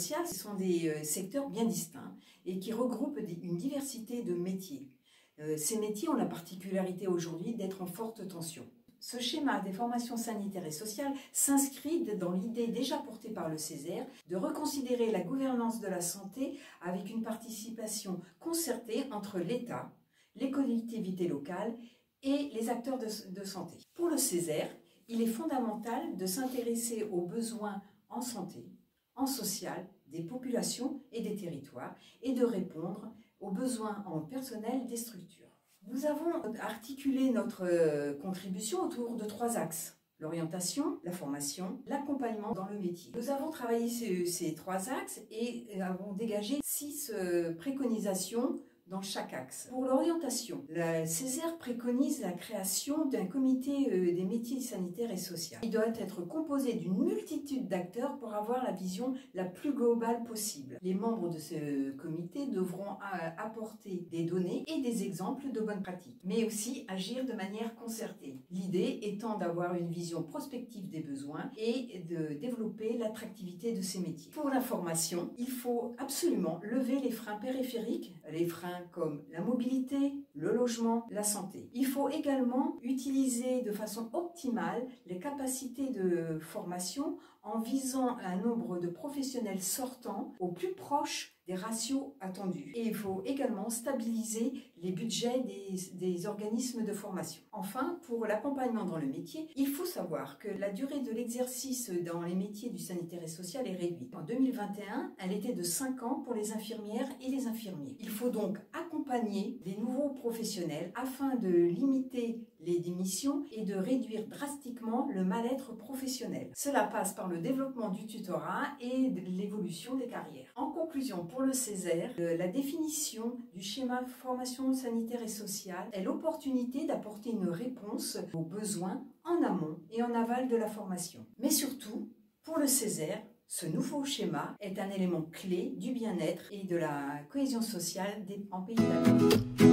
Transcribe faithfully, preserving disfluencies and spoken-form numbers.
social, ce sont des secteurs bien distincts et qui regroupent une diversité de métiers. Ces métiers ont la particularité aujourd'hui d'être en forte tension. Ce schéma des formations sanitaires et sociales s'inscrit dans l'idée déjà portée par le Césaire de reconsidérer la gouvernance de la santé avec une participation concertée entre l'État, les collectivités locales et les acteurs de, de santé. Pour le Césaire, il est fondamental de s'intéresser aux besoins en santé, en social, des populations et des territoires et de répondre aux besoins en personnel des structures. Nous avons articulé notre contribution autour de trois axes: l'orientation, la formation, l'accompagnement dans le métier. Nous avons travaillé ces, ces trois axes et avons dégagé six préconisations dans chaque axe. Pour l'orientation, le Césaire préconise la création d'un comité des métiers sanitaires et sociaux. Il doit être composé d'une multitude d'acteurs pour avoir la vision la plus globale possible. Les membres de ce comité devront apporter des données et des exemples de bonnes pratiques, mais aussi agir de manière concertée. L'idée étant d'avoir une vision prospective des besoins et de développer l'attractivité de ces métiers. Pour la formation, il faut absolument lever les freins périphériques, les freins comme la mobilité, le logement, la santé. Il faut également utiliser de façon optimale les capacités de formation en visant un nombre de professionnels sortants au plus proche des ratios attendus. Et il faut également stabiliser les budgets des, des organismes de formation. Enfin, pour l'accompagnement dans le métier, il faut savoir que la durée de l'exercice dans les métiers du sanitaire et social est réduite. En deux mille vingt et un, elle était de cinq ans pour les infirmières et les infirmiers. Il faut donc accompagner les nouveaux professionnels afin de limiter les démissions et de réduire drastiquement le mal-être professionnel. Cela passe par le développement du tutorat et de l'évolution des carrières. En conclusion, pour le Césaire, la définition du schéma formation sanitaire et sociale est l'opportunité d'apporter une réponse aux besoins en amont et en aval de la formation. Mais surtout, pour le Césaire, ce nouveau schéma est un élément clé du bien-être et de la cohésion sociale en Pays d'Alsace.